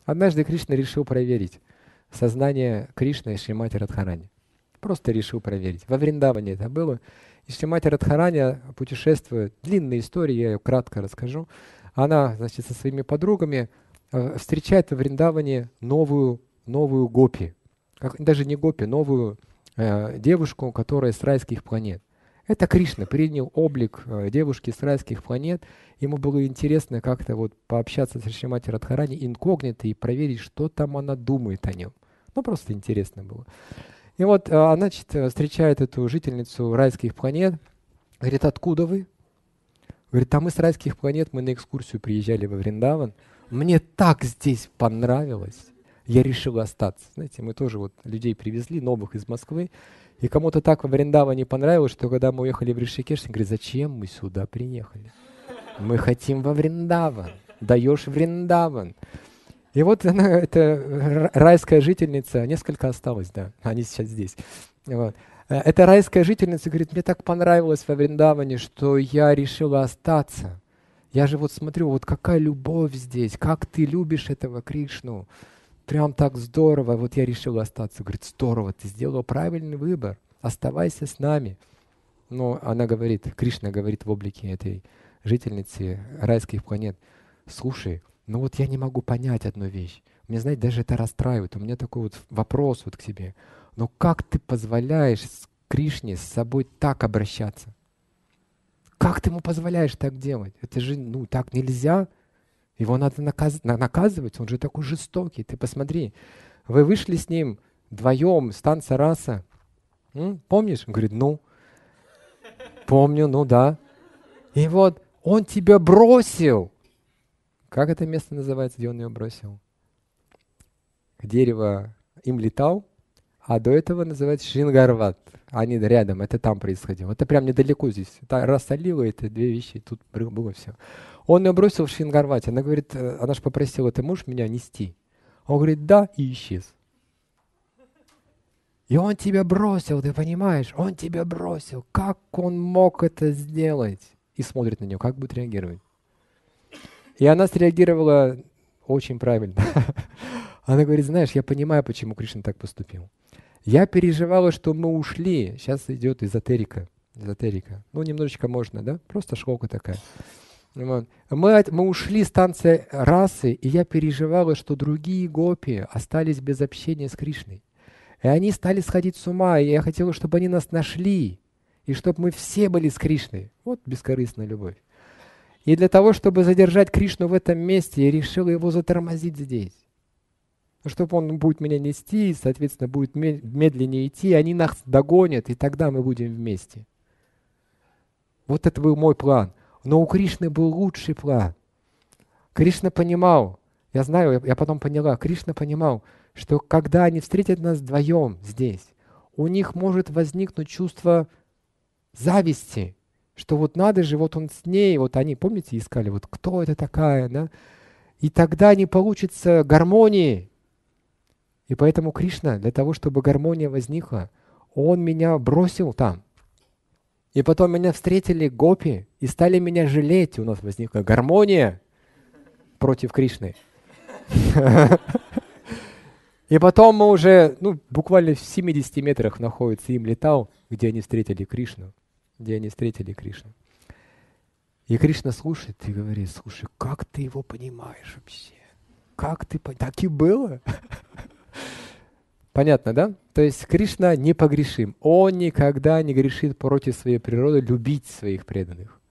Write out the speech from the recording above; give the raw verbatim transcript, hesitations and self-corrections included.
Однажды Кришна решил проверить сознание Кришны и Шримати Радхарани. Просто решил проверить. Во Вриндаване это было. И Шримати Радхарани путешествует. Длинная история, я ее кратко расскажу. Она, значит, со своими подругами э, встречает во Вриндаване новую, новую гопи. Как, даже не гопи, новую э, девушку, которая с райских планет. Это Кришна принял облик э, девушки с райских планет. Ему было интересно как-то вот пообщаться с Шримати Радхарани инкогнито и проверить, что там она думает о нем. Ну, просто интересно было. И вот она, значит, встречает эту жительницу райских планет. Говорит, откуда вы? Говорит, а мы с райских планет, мы на экскурсию приезжали во Вриндаван. Мне так здесь понравилось. Я решил остаться. Знаете, мы тоже вот людей привезли, новых из Москвы. И кому-то так во Вриндаване понравилось, что когда мы уехали в Ришикеш, он говорит, зачем мы сюда приехали? Мы хотим во Вриндаван. Даешь Вриндаван. И вот она, эта райская жительница, несколько осталось, да, они сейчас здесь. Вот. Эта райская жительница говорит, мне так понравилось во Вриндаване, что я решила остаться. Я же вот смотрю, вот какая любовь здесь, как ты любишь этого Кришну. Прям так здорово, вот я решила остаться. Говорит, здорово, ты сделала правильный выбор, оставайся с нами. Но она говорит, Кришна говорит в облике этой жительницы райских планет, слушай, ну вот я не могу понять одну вещь. Мне, знаете, даже это расстраивает. У меня такой вот вопрос вот к тебе. Но как ты позволяешь Кришне с собой так обращаться? Как ты ему позволяешь так делать? Это же, ну, так нельзя. Его надо наказ- наказывать, он же такой жестокий. Ты посмотри, вы вышли с ним вдвоем с танца раса. М? Помнишь? Он говорит, ну, помню, ну да. И вот он тебя бросил. Как это место называется, где он ее бросил? Дерево им летал, а до этого называется Шрингарват. Они рядом, это там происходило. Это прям недалеко здесь. Рассолила это две вещи, тут было все. Он ее бросил в Шрингарвате. Она говорит, она же попросила, ты можешь меня нести? Он говорит, да, и исчез. И он тебя бросил, ты понимаешь? Он тебя бросил. Как он мог это сделать? И смотрит на нее, как будет реагировать. И она среагировала очень правильно. Она говорит, знаешь, я понимаю, почему Кришна так поступил. Я переживала, что мы ушли. Сейчас идет эзотерика. Эзотерика. Ну, немножечко можно, да? Просто шлока такая. Мы, мы ушли с танца расы, и я переживала, что другие гопи остались без общения с Кришной. И они стали сходить с ума, и я хотела, чтобы они нас нашли, и чтобы мы все были с Кришной. Вот бескорыстная любовь. И для того, чтобы задержать Кришну в этом месте, я решила его затормозить здесь. Чтобы он будет меня нести, и, соответственно, будет медленнее идти, они нас догонят, и тогда мы будем вместе. Вот это был мой план. Но у Кришны был лучший план. Кришна понимал, я знаю, я потом поняла, Кришна понимал, что когда они встретят нас вдвоем здесь, у них может возникнуть чувство зависти, что вот надо же, вот он с ней, вот они, помните, искали, вот кто это такая, да? И тогда не получится гармонии. И поэтому Кришна, для того, чтобы гармония возникла, он меня бросил там. И потом меня встретили гопи и стали меня жалеть. У нас возникла гармония против Кришны. И потом мы уже, ну, буквально в семидесяти метрах находится им летал, где они встретили Кришну. Где они встретили Кришну. И Кришна слушает и говорит, слушай, как ты его понимаешь вообще? Как ты понимаешь? Так и было. Понятно, да? То есть Кришна непогрешим. Он никогда не грешит против своей природы любить своих преданных.